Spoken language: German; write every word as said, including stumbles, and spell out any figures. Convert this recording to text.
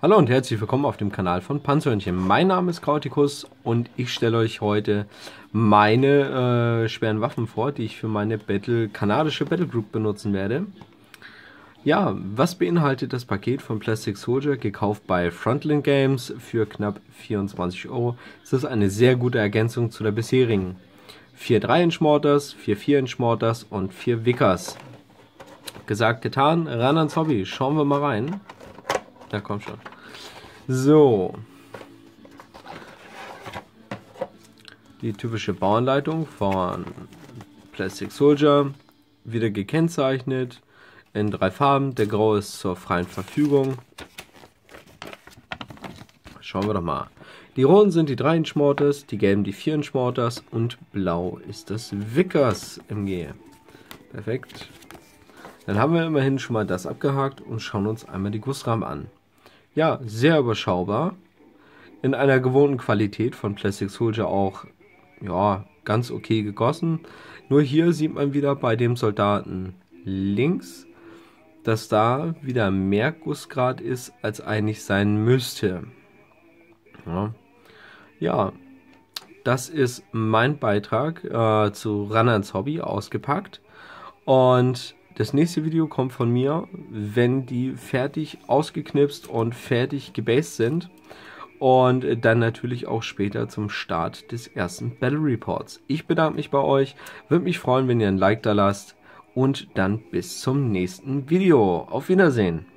Hallo und herzlich willkommen auf dem Kanal von Panzerhörnchen. Mein Name ist Krautikus und ich stelle euch heute meine äh, schweren Waffen vor, die ich für meine Battle, kanadische Battlegroup benutzen werde. Ja, was beinhaltet das Paket von Plastic Soldier, gekauft bei Frontline Games für knapp vierundzwanzig Euro? Es ist eine sehr gute Ergänzung zu der bisherigen. vier drei Inch Mortars, vier vier Inch Mortars und vier Vickers. Gesagt, getan, ran ans Hobby. Schauen wir mal rein. Na komm schon. So. Die typische Bauanleitung von Plastic Soldier. Wieder gekennzeichnet. In drei Farben. Der Grau ist zur freien Verfügung. Schauen wir doch mal. Die roten sind die drei Inch Mortars, die gelben die vier Inch Mortars und blau ist das Vickers M G. Perfekt. Dann haben wir immerhin schon mal das abgehakt und schauen uns einmal die Gussrahmen an. Ja, sehr überschaubar. In einer gewohnten Qualität von Plastic Soldier auch, ja, ganz okay gegossen. Nur hier sieht man wieder bei dem Soldaten links, dass da wieder mehr Gussgrad ist, als eigentlich sein müsste. Ja, ja, das ist mein Beitrag äh, zu Ran ans Hobby ausgepackt. Und das nächste Video kommt von mir, wenn die fertig ausgeknipst und fertig gebased sind. Und dann natürlich auch später zum Start des ersten Battle Reports. Ich bedanke mich bei euch, würde mich freuen, wenn ihr ein Like da lasst. Und dann bis zum nächsten Video. Auf Wiedersehen.